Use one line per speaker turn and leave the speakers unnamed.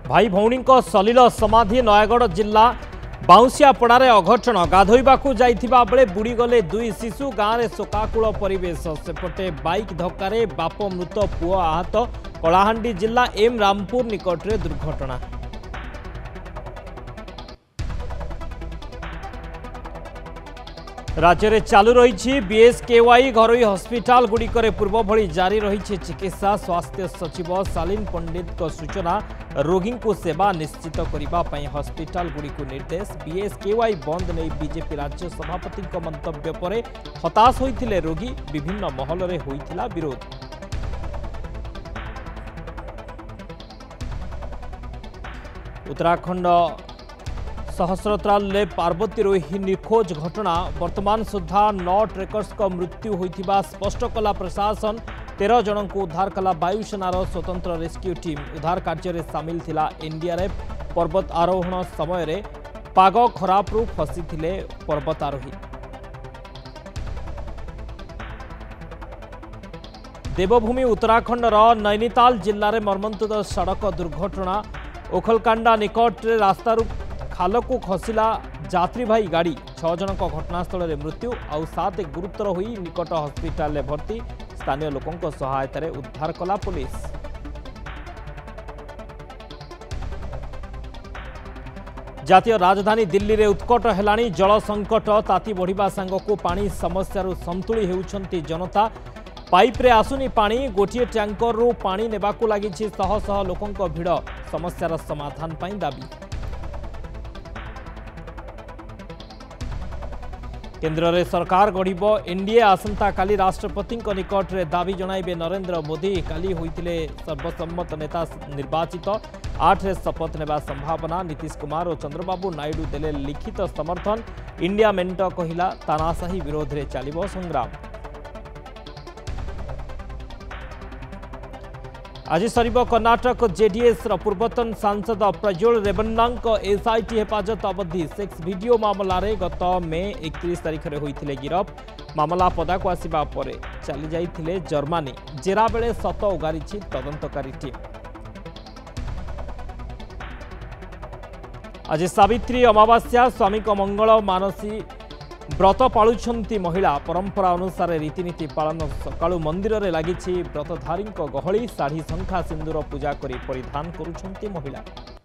भाई भौणी सलिल समाधि नयगढ़ जिला बाउंसियापड़ारे अघटन गाधोइबाकू जाइथिबा बेले बुड़ीगले दुई शिशु गाँव में शोकाकूल परिवेश सेपटे बाइक धक्का बाप मृत पुओ आहत कलाहांडी जिला एम रामपुर निकटरे दुर्घटना। राज्य में चालू रही बीएसकेवाई घरोई हस्पिटाल गुड़िकर पूर्व भली जारी रही चिकित्सा। स्वास्थ्य सचिव शालीन पंडित सूचना रोगी को सेवा निश्चित करने हस्पिटाल गुड़ी को निर्देश। बीएसकेवाई बंद नहीं बीजेपी राज्य सभापति मंतव्य पर हताश होते रोगी विभिन्न महल में होता विरोध। उत्तराखंड सहस्रत्राल पार्वती रोही निखोज घटना वर्तमान सुधा 9 ट्रेकर्स को मृत्यु होइथिबा स्पष्ट कला प्रशासन। 13 जन को उद्धार कला वायुसेनार स्वतंत्र रेस्क्यू टीम। उद्धार कार्य में सामिल थिला एनडीआरएफ। पर्वत आरोहण समय रे पाग खराब रु फसी थिले पर्वतारोही। देवभूमि उत्तराखंडर नैनीताल जिले में मर्मन्तुद सड़क दुर्घटना। ओखलकांडा निकट रास्तारू खाल को खसला यात्रीवाही गाड़ी। 6 जन घटनास्थल में मृत्यु आउ 7 गुरुतर होई निकट हस्पिटाल में भर्ती। स्थानीय लोकों सहायतार उद्धार कला पुलिस। जातीय राजधानी दिल्ली में उत्कट हेलानी जल संकट। ताती बढ़िबा सांगको पानी समस्यारु संतुली हेउछंती जनता। पाइप रे आसुनी पानी। गोटे टैंकर रु पानी नेबाकू लागिछि शह शह लोकों भिड़। समस्यार समाधान पाई दाबी। केंद्र में सरकार गढ़ एनडीए आसंता काली राष्ट्रपति निकट में दाबी जणाइबे नरेंद्र मोदी। काली होइतिले सर्वसम्मत नेता निर्वाचित। 8 रे शपथ नेबा संभावना। नीतीश कुमार और चंद्रबाबू नायडू देले लिखित समर्थन। इंडिया मेंट कहिला तानाशाही विरोध में चलिबो संग्राम। आज सरिबो कर्नाटक जेडीएस पूर्वतन सांसद प्रज्वल रेवन्ना एसआईटी हेफाजत अवधि। सेक्स वीडियो मामला गत मे 31 तारिख में होइथिले गिरफ। मामला पदाकू आसिबा परे चली जाइथिले जर्मनी। जेरा बेले सत उगारिछि तदंतकारी टीम। आज सावित्री अमावास्या। स्वामी को मंगल मानसी व्रत पालुछंती महिला। परंपरा अनुसार रीतिनीति पालन। सकाळु मंदिर में लगी व्रतधारी गहली। शाढ़ी शंखा सिंदूर पूजा करी परिधान करुछंती महिला।